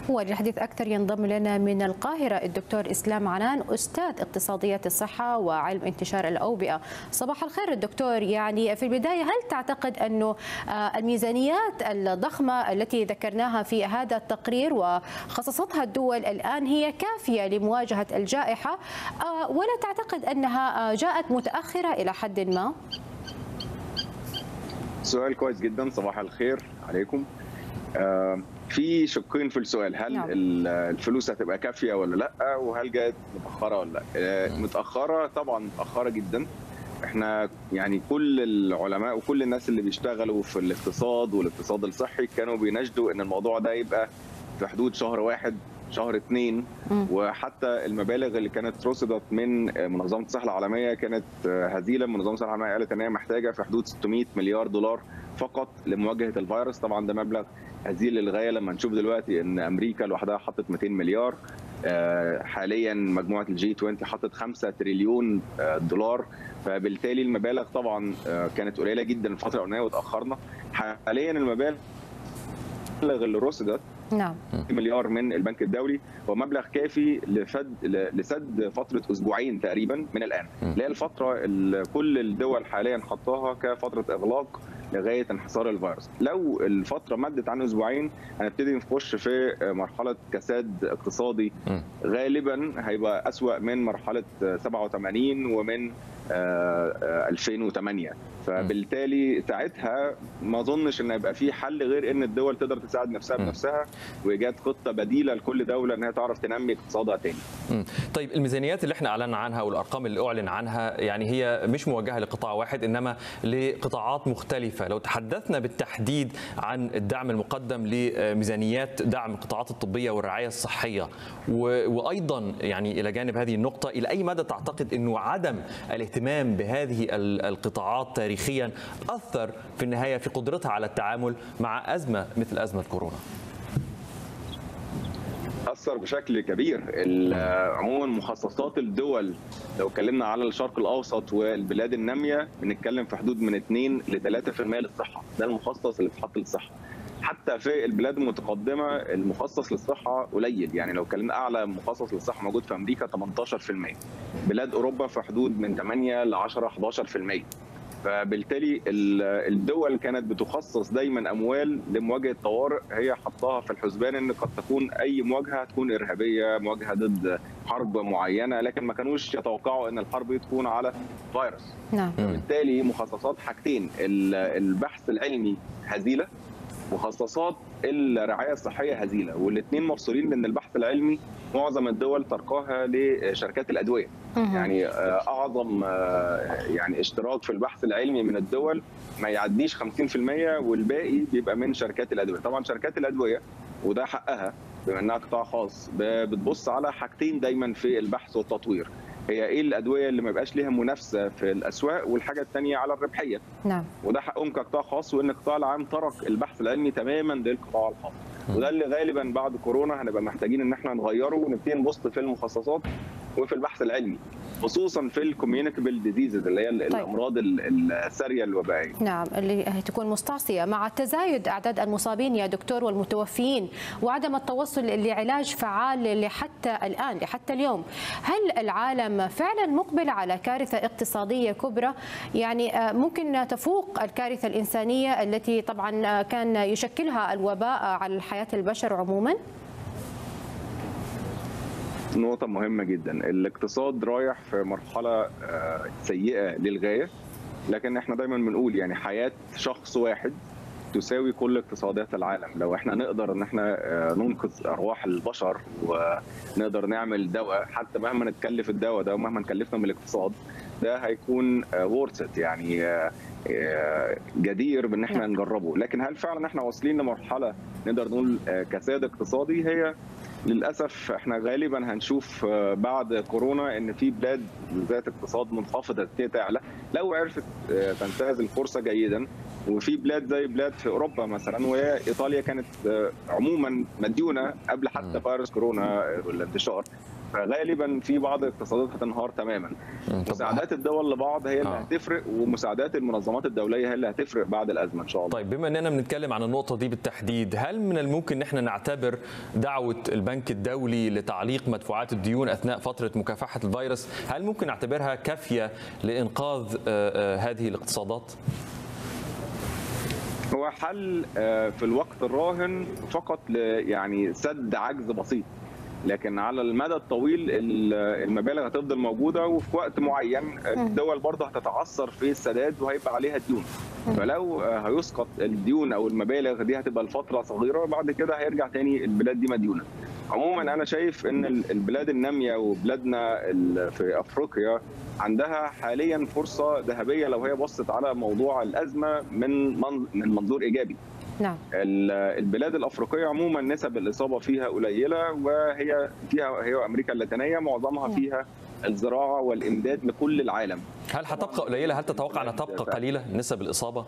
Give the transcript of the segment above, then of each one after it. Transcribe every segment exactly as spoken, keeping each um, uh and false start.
وللحديث أكثر ينضم لنا من القاهرة الدكتور إسلام عنان، أستاذ اقتصاديات الصحة وعلم انتشار الأوبئة. صباح الخير الدكتور. يعني في البداية، هل تعتقد أنه الميزانيات الضخمة التي ذكرناها في هذا التقرير وخصصتها الدول الآن هي كافية لمواجهة الجائحة، ولا تعتقد أنها جاءت متأخرة إلى حد ما؟ سؤال كويس جدا. صباح الخير عليكم. آه في شقين في السؤال، هل نعم. الفلوس هتبقى كافيه ولا لا، وهل جاءت متاخره ولا لا؟ آه متاخره طبعا، متاخره جدا. احنا يعني كل العلماء وكل الناس اللي بيشتغلوا في الاقتصاد والاقتصاد الصحي كانوا بيناشدوا ان الموضوع ده يبقى في حدود شهر واحد، شهر اثنين، وحتى المبالغ اللي كانت رصدت من منظمه الصحه العالميه كانت هزيله. منظمه الصحه العالميه قالت ان هي محتاجه في حدود ستمائة مليار دولار فقط لمواجهه الفيروس. طبعا ده مبلغ هزيل للغايه لما نشوف دلوقتي ان امريكا لوحدها حطت مئتين مليار، حاليا مجموعه الجي عشرين حطت خمسة تريليون دولار، فبالتالي المبالغ طبعا كانت قليله جدا الفتره الاولانيه وتاخرنا. حاليا المبالغ اللي رصدت نعم مليار من البنك الدولي هو مبلغ كافي لسد لسد فتره اسبوعين تقريبا من الان، اللي هي الفتره اللي كل الدول حاليا حطاها كفتره اغلاق لغايه انحصار الفيروس. لو الفتره مدت عن اسبوعين هنبتدي نخش في مرحله كساد اقتصادي غالبا هيبقى اسوأ من مرحله سبعة وثمانين ومن ألفين وثمانية. فبالتالي ساعتها ما اظنش ان يبقى في حل غير ان الدول تقدر تساعد نفسها بنفسها وايجاد خطه بديله لكل دوله انها تعرف تنمي اقتصادها تاني. طيب الميزانيات اللي احنا اعلنا عنها والارقام اللي اعلن عنها يعني هي مش موجهه لقطاع واحد انما لقطاعات مختلفه. لو تحدثنا بالتحديد عن الدعم المقدم لميزانيات دعم القطاعات الطبيه والرعايه الصحيه، وايضا يعني الى جانب هذه النقطه، الى اي مدى تعتقد انه عدم الاهتمام بهذه القطاعات تاريخيا اثر في النهايه في قدرتها على التعامل مع ازمه مثل ازمه كورونا؟ أثر بشكل كبير. عموما مخصصات الدول لو اتكلمنا على الشرق الأوسط والبلاد النامية بنتكلم في حدود من اثنين ل ثلاثة بالمئة للصحة، ده المخصص اللي اتحط للصحة. حتى في البلاد المتقدمة المخصص للصحة قليل، يعني لو اتكلمنا أعلى مخصص للصحة موجود في أمريكا ثمانية عشر بالمئة، بلاد أوروبا في حدود من ثمانية ل عشرة إحدى عشر بالمئة. فبالتالي الدول كانت بتخصص دايما اموال لمواجهه طوارئ هي حطاها في الحسبان ان قد تكون اي مواجهه هتكون ارهابيه، مواجهه ضد حرب معينه، لكن ما كانوش يتوقعوا ان الحرب تكون على فيروس. نعم. فبالتالي مخصصات حاجتين، البحث العلمي هزيله، مخصصات الرعايه الصحيه هزيله، والاثنين مفصولين لان البحث العلمي معظم الدول تركاها لشركات الادويه. يعني اعظم يعني اشتراك في البحث العلمي من الدول ما يعديش خمسين بالمئة، والباقي بيبقى من شركات الادويه. طبعا شركات الادويه وده حقها بما انها قطاع خاص بتبص على حاجتين دايما في البحث والتطوير، هي ايه الادويه اللي ما يبقاش ليها منافسه في الاسواق، والحاجه الثانيه على الربحيه. نعم. وده حقهم كقطاع خاص، وان القطاع العام ترك البحث العلمي تماما للقطاع الخاص، وده اللي غالبا بعد كورونا هنبقى محتاجين ان احنا نغيره ونبتدي نبص في المخصصات وفي البحث العلمي، خصوصا في الكوميونيكابل ديزيزز اللي هي طيب. الامراض الساريه الوبائيه. نعم، اللي تكون مستعصيه. مع تزايد اعداد المصابين يا دكتور والمتوفين وعدم التوصل لعلاج فعال لحتى الان لحتى اليوم، هل العالم فعلا مقبل على كارثه اقتصاديه كبرى يعني ممكن تفوق الكارثه الانسانيه التي طبعا كان يشكلها الوباء على حياه البشر عموما؟ نقطة مهمة جدا. الاقتصاد رايح في مرحلة سيئة للغاية، لكن احنا دايما بنقول يعني حياة شخص واحد تساوي كل اقتصادات العالم. لو احنا نقدر ان احنا ننقذ ارواح البشر ونقدر نعمل دواء، حتى مهما نتكلف الدواء ده ومهما نكلفنا من الاقتصاد ده هيكون ورثت، يعني جدير بان احنا نجربه. لكن هل فعلا احنا واصلين لمرحلة نقدر نقول كساد اقتصادي؟ هي للاسف احنا غالبا هنشوف بعد كورونا ان في بلاد ذات اقتصاد منخفض تعلى لو عرفت تنتهز الفرصه جيدا، وفي بلاد زي بلاد في اوروبا مثلا، وهي ايطاليا كانت عموما مديونه قبل حتى فيروس كورونا والانتشار، فغالبا في بعض الاقتصادات هتنهار تماما. مساعدات الدول لبعض هي اللي آه. هتفرق، ومساعدات المنظمات الدوليه هي اللي هتفرق بعد الازمه ان شاء الله. طيب بما اننا بنتكلم عن النقطه دي بالتحديد، هل من الممكن ان احنا نعتبر دعوه البنك الدولي لتعليق مدفوعات الديون اثناء فتره مكافحه الفيروس، هل ممكن نعتبرها كافيه لانقاذ هذه الاقتصادات؟ هو حل في الوقت الراهن فقط يعني سد عجز بسيط، لكن على المدى الطويل المبالغ هتفضل موجوده، وفي وقت معين الدول برضه هتتعثر في السداد وهيبقى عليها ديون. فلو هيسقط الديون او المبالغ دي هتبقى لفتره صغيره، وبعد كده هيرجع تاني البلاد دي مديونه. عموما انا شايف ان البلاد الناميه وبلادنا في افريقيا عندها حاليا فرصه ذهبيه لو هي بصت على موضوع الازمه من من منظور ايجابي. نعم. البلاد الافريقيه عموما نسب الاصابه فيها قليله، وهي فيها هي امريكا اللاتينيه معظمها فيها الزراعه والامداد لكل العالم. هل هتبقى قليله؟ هل تتوقع انها تبقى قليله نسب الاصابه؟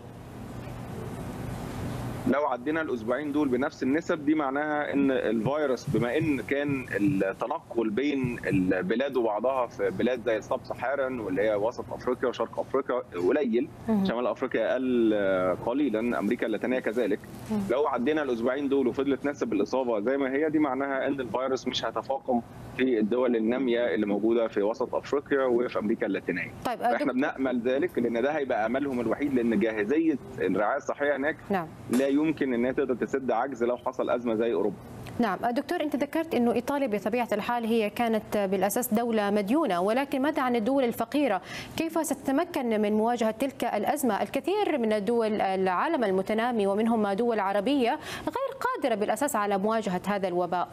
لو عدينا الاسبوعين دول بنفس النسب دي، معناها ان الفيروس بما ان كان التنقل بين البلاد وبعضها في بلاد زي السب ساحارا واللي هي وسط افريقيا وشرق افريقيا قليل، شمال افريقيا اقل قليلا، امريكا اللاتينيه كذلك. لو عدينا الاسبوعين دول وفضلت نسب الاصابه زي ما هي، دي معناها ان الفيروس مش هيتفاقم في الدول الناميه اللي موجوده في وسط افريقيا وفي امريكا اللاتينيه. طيب احنا بنامل ذلك، لان ده هيبقى املهم الوحيد، لان جاهزيه الرعايه الصحيه هناك نعم. لا يمكن انها تقدر تسد عجز لو حصل ازمه زي اوروبا. نعم دكتور، انت ذكرت انه ايطاليا بطبيعه الحال هي كانت بالاساس دوله مديونه، ولكن ماذا عن الدول الفقيره؟ كيف ستتمكن من مواجهه تلك الازمه؟ الكثير من الدول العالم المتنامي ومنهم دول عربيه غير قادره بالاساس على مواجهه هذا الوباء.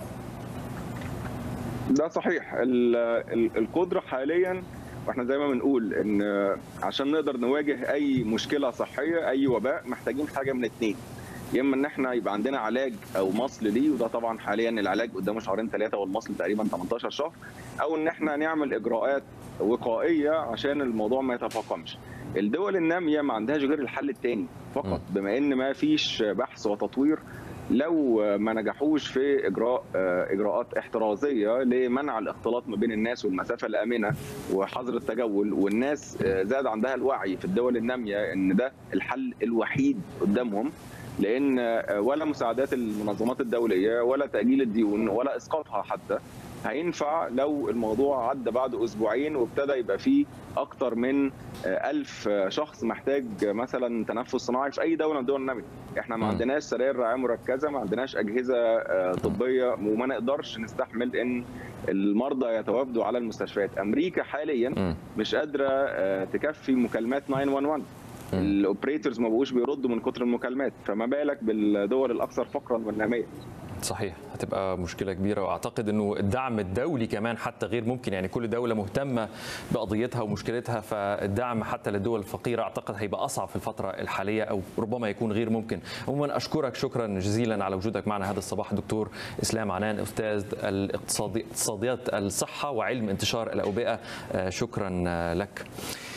ده صحيح. القدره حاليا، واحنا زي ما بنقول ان عشان نقدر نواجه اي مشكله صحيه اي وباء محتاجين حاجه من اتنين، يا اما ان احنا يبقى عندنا علاج او مصل ليه، وده طبعا حاليا العلاج قدامه شهرين ثلاثه والمصل تقريبا ثمانية عشر شهر، او ان احنا نعمل اجراءات وقائيه عشان الموضوع ما يتفاقمش. الدول الناميه ما عندهاش غير الحل الثاني فقط، بما ان ما فيش بحث وتطوير. لو ما نجحوش في اجراء اجراءات احترازيه لمنع الاختلاط ما بين الناس والمسافه الامنه وحظر التجول، والناس زاد عندها الوعي في الدول الناميه ان ده الحل الوحيد قدامهم، لان ولا مساعدات المنظمات الدوليه ولا تاجيل الديون ولا اسقاطها حتى هينفع لو الموضوع عدى بعد اسبوعين وابتدى يبقى فيه اكتر من ألف شخص محتاج مثلا تنفس صناعي في اي دوله من الدول الناميه. احنا ما عندناش سراير رعايه مركزه، ما عندناش اجهزه طبيه، وما نقدرش نستحمل ان المرضى يتوافدوا على المستشفيات. امريكا حاليا مش قادره تكفي مكالمات تسعة واحد واحد، الاوبريتورز ما بقوش بيردوا من كتر المكالمات، فما بالك بالدول الاكثر فقرا والناميه. صحيح، هتبقى مشكله كبيره، واعتقد انه الدعم الدولي كمان حتى غير ممكن، يعني كل دوله مهتمه بقضيتها ومشكلتها، فالدعم حتى للدول الفقيره اعتقد هيبقى اصعب في الفتره الحاليه او ربما يكون غير ممكن. عموما اشكرك شكرا جزيلا على وجودك معنا هذا الصباح دكتور اسلام عنان، استاذ الاقتصاديات الصحه وعلم انتشار الاوبئه، شكرا لك.